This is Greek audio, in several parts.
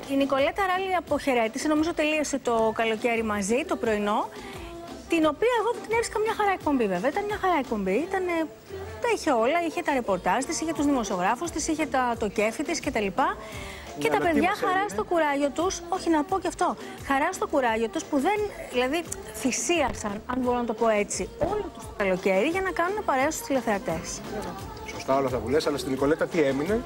η Νικολέτα Ράλη αποχαιρέτησε, νομίζω τελείωσε το καλοκαίρι μαζί, το πρωινό. Την οποία εγώ την έβρισκα μια χαρά εκπομπή, βέβαια. Ήταν μια χαρά εκπομπή. Τα είχε όλα. Είχε τα ρεπορτάζ της, είχε τους δημοσιογράφους της, είχε το κέφι της κτλ. Και τα παιδιά χαρά στο κουράγιο τους, όχι να πω και αυτό, χαρά στο κουράγιο τους που δεν, δηλαδή θυσίασαν, αν μπορώ να το πω έτσι, όλο το καλοκαίρι για να κάνουν παρέα στους τηλεθεατές. Σωστά όλα αυτά που λες, αλλά στην Νικολέτα τι έμεινε?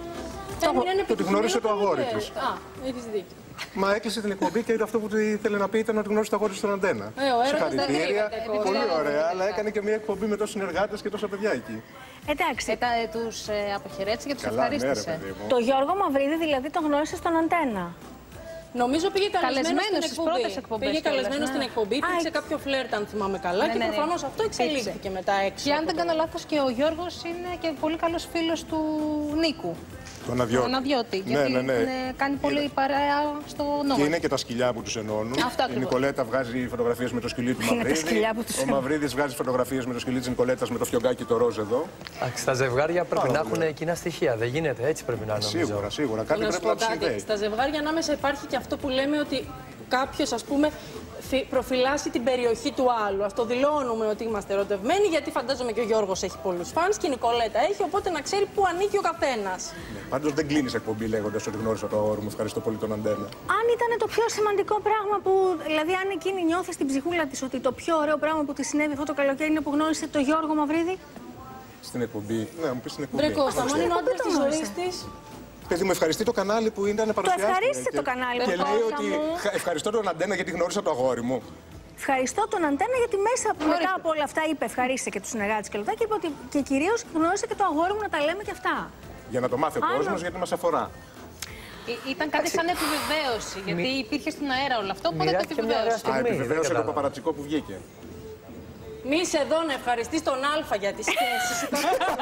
Το ότι γνώρισε το αγόρι της. Α, έχεις δίκιο. Μα έκλεισε την εκπομπή και αυτό που ήθελε να πει ήταν ότι γνώρισε το αγόρι στον Αντένα. Συγχαρητήρια. Πολύ ωραία, αλλά έκανε και μια εκπομπή με τόσους συνεργάτες και τόσα παιδιά εκεί. Εντάξει. Τους αποχαιρέτησε και τους ευχαρίστησε. Το Γιώργο Μαυρίδη δηλαδή τον γνώρισε στον Αντένα. Νομίζω πήγε καλεσμένος στην πρώτες εκπομπές. Πήγε καλεσμένος στην εκπομπή, υπήρξε κάποιο φλερτ, αν θυμάμαι καλά, και προφανώς αυτό εξελίχθηκε μετά έξω. Και αν δεν κάνω λάθος, και ο Γιώργος είναι και πολύ καλός φίλος του Νίκου. Τον Αδειώτη. Γιατί κάνει πολύ παρέα στο νόμο. Και είναι και τα σκυλιά που τους ενώνουν. Η Νικολέτα βγάζει φωτογραφίες με το σκυλί του Μαυρίδη. Ο Μαυρίδης βγάζει φωτογραφίες με το σκυλί της Νικολέτας με το φιωγκάκι το ροζ εδώ. Στα ζευγάρια πρέπει να έχουν κοινά στοιχεία. Δεν γίνεται, έτσι πρέπει να είναι. Σίγουρα. Κάτι πρέπει να τους συνδέει. Στα ζευγάρια ανάμεσα υπάρχει και αυτό που λέμε ότι κάποιος, ας πούμε, προφυλάσσει την περιοχή του άλλου. Αυτό δηλώνουμε ότι είμαστε ερωτευμένοι, γιατί φαντάζομαι και ο Γιώργος έχει πολλούς φανς και η Νικολέτα έχει, οπότε να ξέρει πού ανήκει ο καθένας. Πάντως δεν κλείνεις εκπομπή λέγοντας ότι γνώρισα το αγόρι μου. Ευχαριστώ πολύ τον Αντένα. Αν ήταν το πιο σημαντικό πράγμα που. Δηλαδή, αν εκείνη νιώθει στην ψυχούλα της ότι το πιο ωραίο πράγμα που της συνέβη αυτό το καλοκαίρι είναι που γνώρισε το Γιώργο Μαυρίδη. Στην εκπομπή. Ναι, μου πει στην εκπομπή. Βρε Κώστα, μόνο είναι ο άντρας της ζωής της. Παιδί μου, ευχαριστεί το κανάλι που ήταν παρουσιάστηκε. Το ευχαρίστησε το κανάλι. Και λέει ότι ευχαριστώ τον Αντένα γιατί γνώρισα το αγόρι μου. Ευχαριστώ τον Αντένα γιατί μετά από όλα αυτά είπε, ευχαρίστησε και τους συνεργάτες και λεπτά και είπε ότι και κυρίως γνώρισα και το αγόρι μου να τα λέμε και αυτά. Για να το μάθει ο κόσμος, γιατί μας αφορά. Ήταν κάτι σαν επιβεβαίωση, γιατί υπήρχε στην αέρα όλο αυτό, οπότε το επιβεβαίωσε. Επιβεβαίωσε το παπαρατσικό που βγήκε. Μη είσαι εδώ να ευχαριστείς τον Α για τις σχέσεις σου.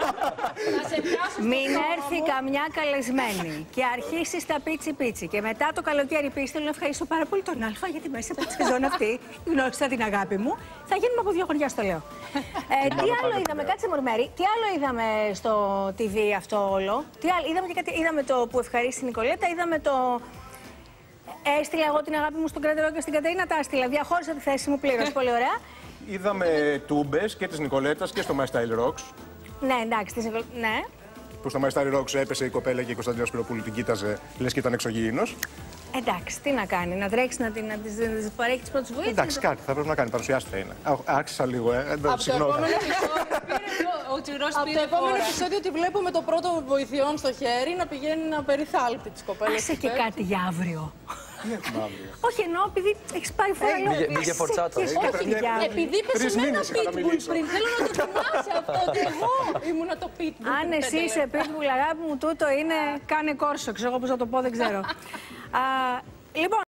Μην έρθει καμιά καλεσμένη και αρχίσει τα πίτσι-πίτσι. Και μετά το καλοκαίρι πει: θέλω να ευχαριστήσω πάρα πολύ τον Α, γιατί μέσα από τη σεζόν αυτή γνώρισα την αγάπη μου. Θα γίνουμε από δύο χωριά, στο λέω. Τι άλλο είδαμε, κάτσε Μουρμέρι, τι άλλο είδαμε στο TV αυτό όλο? Τι άλλο, είδαμε και κάτι, είδαμε το που ευχαρίστησε η Νικολέτα, είδαμε το. Έστειλα εγώ την αγάπη μου στον Κρατερό και στην Κατερίνα, τα έστειλα. Διαχώρισα τη θέση μου πλήρως. Πολύ ωραία. Είδαμε τούμπες και της Νικολέτας και στο My Style Rocks. Ναι, εντάξει, ναι. Που στο My Style Rocks έπεσε η κοπέλα και η Κωνσταντίνα Σπυροπούλου την κοίταζε, λες και ήταν εξωγήινος. Εντάξει, τι να κάνει, να τρέξει να της παρέχει τις πρώτες βοήθειες. Εντάξει, κάτι θα πρέπει να κάνει, παρουσιάστρια είναι. Άρχισα λίγο, συγγνώμη. Από το επόμενο επεισόδιο τη βλέπουμε το πρώτο βοηθειών στο χέρι να πηγαίνει να περιθάλπει τις κοπέλες. Άσε και κάτι για αύριο. Τι έχουμε αύριο? Όχι, εννοώ επειδή έχεις πάρει φορά λόγο. Μπήκε φορτσάτα. Επειδή είπες σε μένα pitbull πριν, θέλω να το θυμάσαι αυτό, ότι εγώ ήμουνα το pitbull. Αν εσύ είσαι pitbull, αγάπη μου, τούτο είναι κάνε κόρσο. Ξέρω εγώ πώς να το πω, δεν ξέρω. Λοιπόν.